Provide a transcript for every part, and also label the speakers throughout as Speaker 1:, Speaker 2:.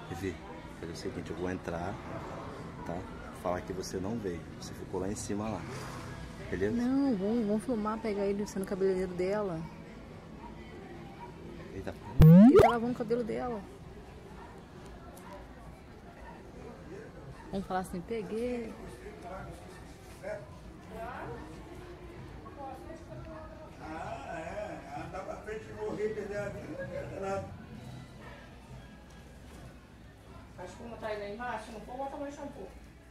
Speaker 1: Vivi, é o seguinte, eu vou entrar, tá? Falar que você não veio, você ficou lá em cima lá. Beleza?
Speaker 2: Não, vamos filmar, pegar ele sendo cabeleireiro dela.
Speaker 1: Ele tá
Speaker 2: lavando o cabelo dela. Vamos falar assim, peguei.
Speaker 3: Ela tá pra frente de morrer, perder a vida.
Speaker 4: A espuma tá aí lá embaixo, não vou botar mais shampoo.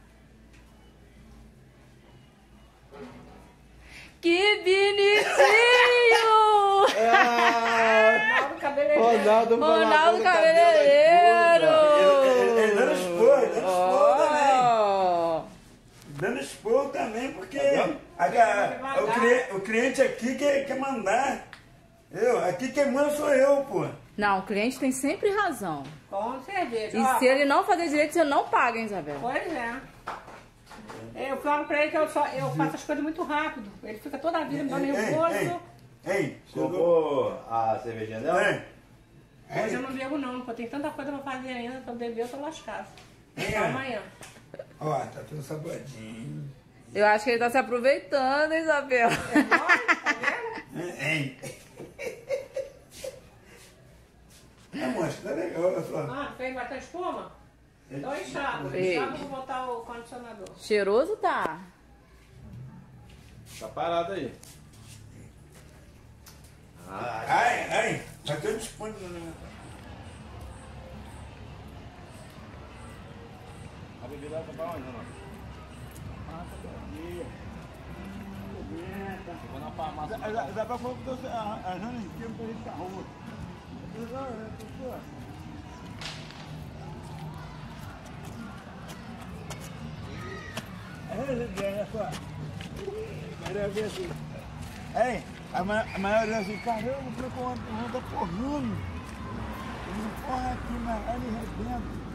Speaker 2: Que bonitinho!
Speaker 4: Ronaldo cabeleireiro.
Speaker 2: Ronaldo cabeleireiro!
Speaker 3: Ele dando expor também, porque o cliente aqui quer mandar. Aqui quem manda sou eu, pô.
Speaker 2: Não, o cliente tem sempre razão.
Speaker 4: Com certeza.
Speaker 2: E se ele não fazer direito, você não paga, hein, Isabel?
Speaker 4: Pois é. Eu falo pra ele que eu faço as coisas muito rápido. Ele fica toda a vida me dando nervoso.
Speaker 3: Ei,
Speaker 1: Comprou a cervejinha dela?
Speaker 4: Hoje eu não bebo não, porque eu tenho tanta coisa pra fazer ainda. Pra beber eu tô lascado. Só amanhã.
Speaker 3: Ó, tá tudo sabadinho.
Speaker 2: Eu acho que ele tá se aproveitando, hein, Isabel?
Speaker 4: Tá vendo?
Speaker 3: Ei. Moça, tá legal, olha só.
Speaker 4: Ah, fez bastante espuma? Então enxágua.
Speaker 2: Fez.
Speaker 4: Enxágua eu vou botar o condicionador.
Speaker 2: Cheiroso tá.
Speaker 1: Tá parado aí.
Speaker 3: Ai, tá tudo disponível.
Speaker 1: A bebida tá pra onde, não? Ficou na farmácia.
Speaker 3: Dá pra falar que eu arranjo em tempo pra gente pra rua. Ei, a maioria assim, caramba, como é que eu ando porrando? Ele porra aqui, mas ali arrebenta.